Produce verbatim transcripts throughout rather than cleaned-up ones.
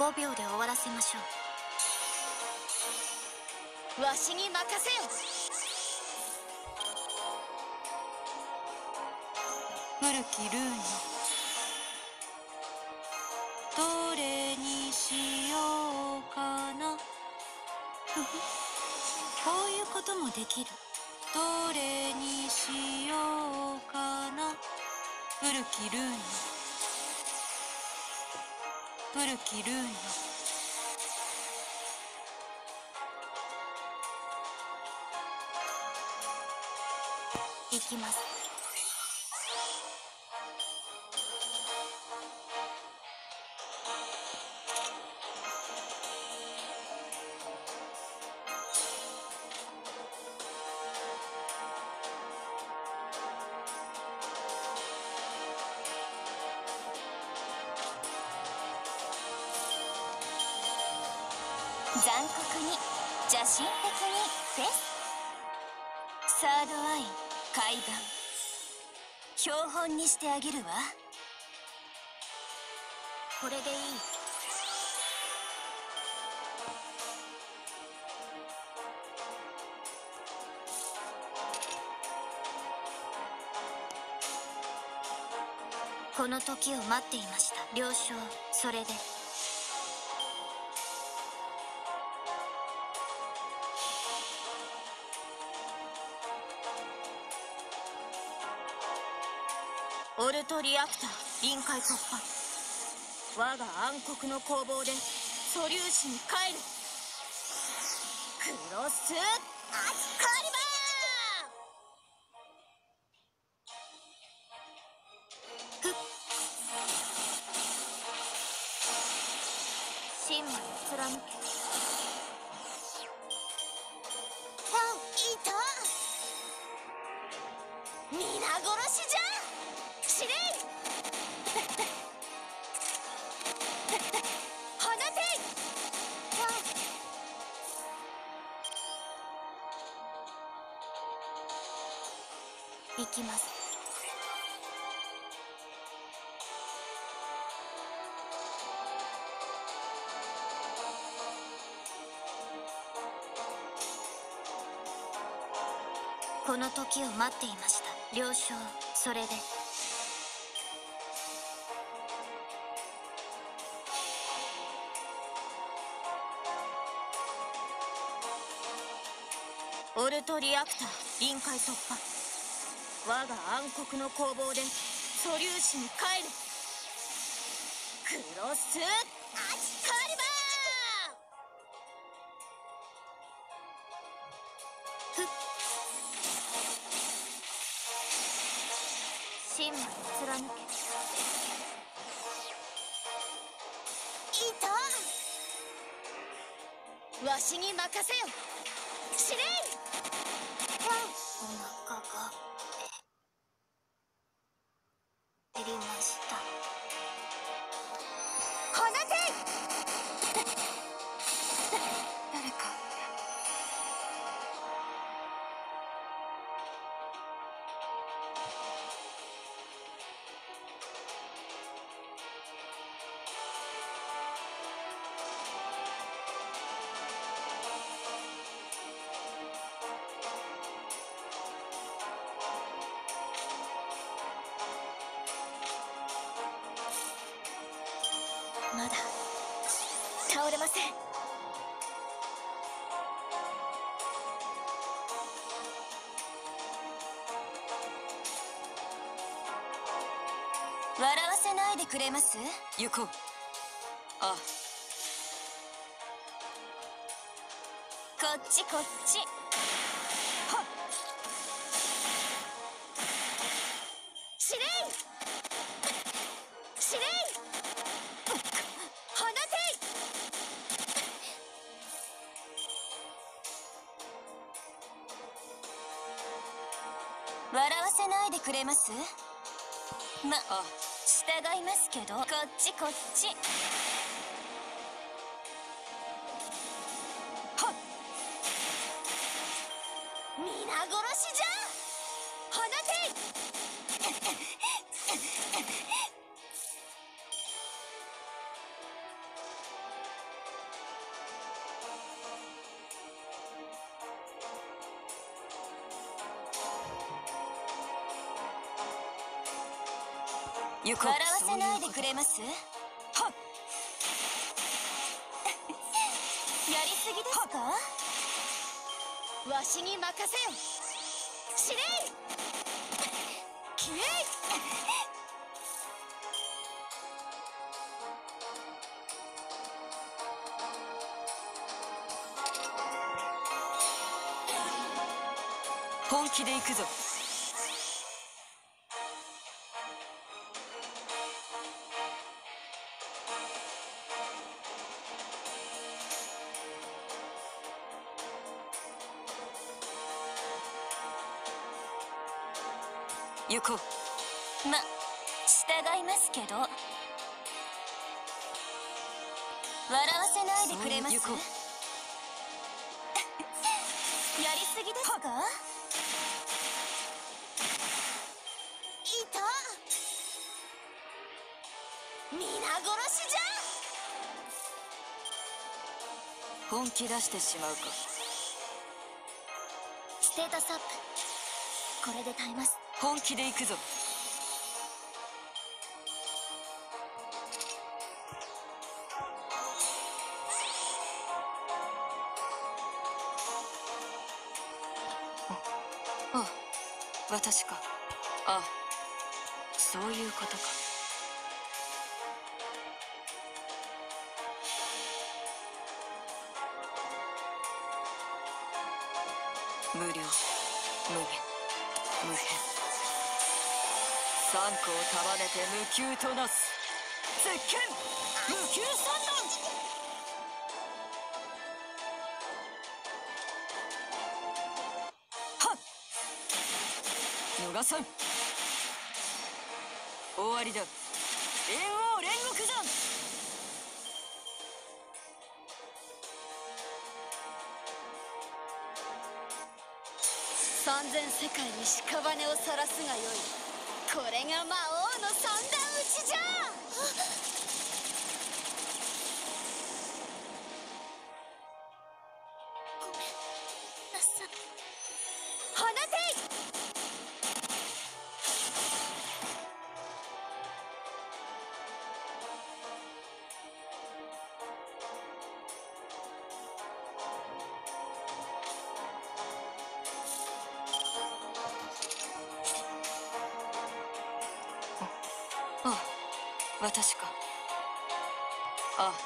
ごびょうで終わらせましょう。わしに任せよ。古きルーニ、どれにしようかな。ふふ、こういうこともできる。どれにしようかな。古きルーニ、古きルーニ。行きます。残酷に邪神的にフェス。サードアイ海岸、標本にしてあげるわ。これでいい。この時を待っていました。了承。それでオルトリアクター臨界突破。我が暗黒の攻防で素粒子に帰る。クロスアスカリバー。ふっ、神魔を貫け。あ、いた。皆殺しじゃ。司令放て。行きます。この時を待っていました。了承。それでオルトリアクター臨界突破。我が暗黒の攻防で素粒子に帰る。クロスアスカリバー。ふっ、神魔を貫け。いた。わしに任せよ。司令。お腹が減りました。放て。誰か。まだ倒れません。笑わせないでくれます？行こう。ああ、こっちこっち。はっ、司令司令放て。笑わせないでくれます？ま、あ、従いますけど。こっちこっち。はっ、皆殺しじゃ。放て。 行こう。笑わせないでくれます？はっやりすぎですか？わしに任せよ。司令キレイ本気で行くぞ。行こう。ま、従いますけど。笑わせないでくれます？やりすぎですか？いた！皆殺しじゃ！本気出してしまうか。ステータスアップ。これで耐えます。本気で行くぞ。ああ、私か。ああ、そういうことか。無量、無限、無辺。三個を束ねて無窮となす絶剣無窮三段。はっ逃さん。終わりだ。猿王煉獄山。三千世界に屍を晒すがよい。これが魔王の三段撃ちじゃ。ごめんなさい。放てい。ああ、私か。ああ、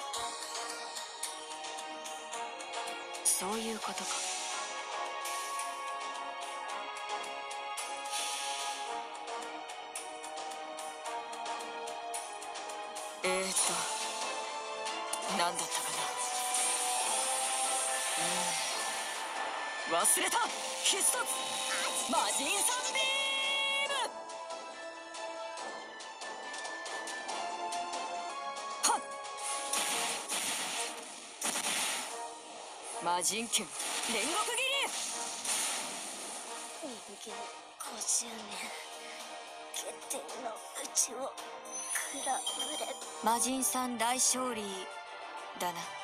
そういうことか。えーと何だったかな。うん、忘れた。必殺魔人サンビーム。魔人剣煉獄斬り。人間ごじゅうねん決定のうちをくらぶれ。魔人さん大勝利だな。